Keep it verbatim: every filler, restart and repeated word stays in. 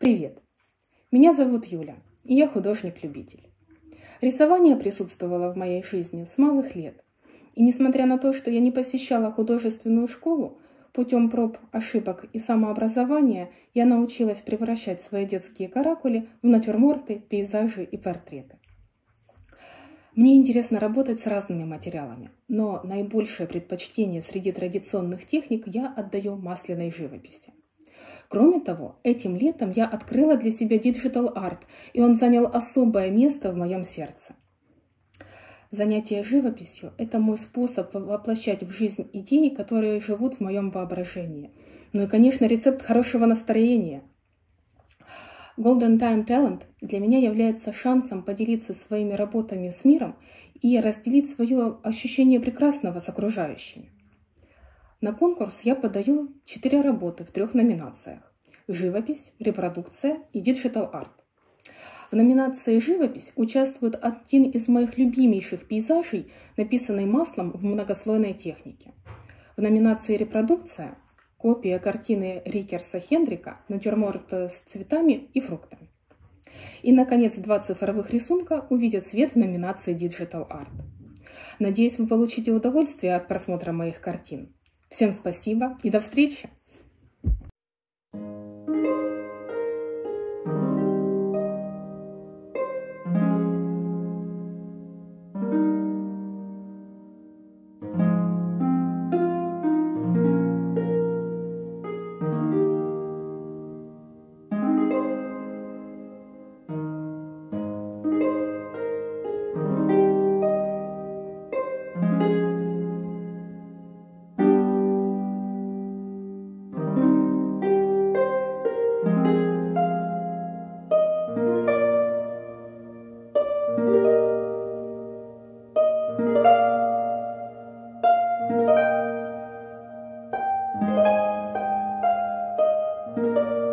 Привет! Меня зовут Юля, и я художник-любитель. Рисование присутствовало в моей жизни с малых лет. И несмотря на то, что я не посещала художественную школу, путем проб, ошибок и самообразования я научилась превращать свои детские каракули в натюрморты, пейзажи и портреты. Мне интересно работать с разными материалами, но наибольшее предпочтение среди традиционных техник я отдаю масляной живописи. Кроме того, этим летом я открыла для себя Digital Art, и он занял особое место в моем сердце. Занятие живописью – это мой способ воплощать в жизнь идеи, которые живут в моем воображении. Ну и, конечно, рецепт хорошего настроения. Golden Time Talent для меня является шансом поделиться своими работами с миром и разделить свое ощущение прекрасного с окружающими. На конкурс я подаю четыре работы в трех номинациях – живопись, репродукция и Digital Art. В номинации «Живопись» участвует один из моих любимейших пейзажей, написанный маслом в многослойной технике. В номинации «Репродукция» – копия картины Рикерса Хендрика «Натюрморт с цветами и фруктами». И, наконец, два цифровых рисунка увидят свет в номинации Digital Art. Надеюсь, вы получите удовольствие от просмотра моих картин. Всем спасибо и до встречи! Thank you.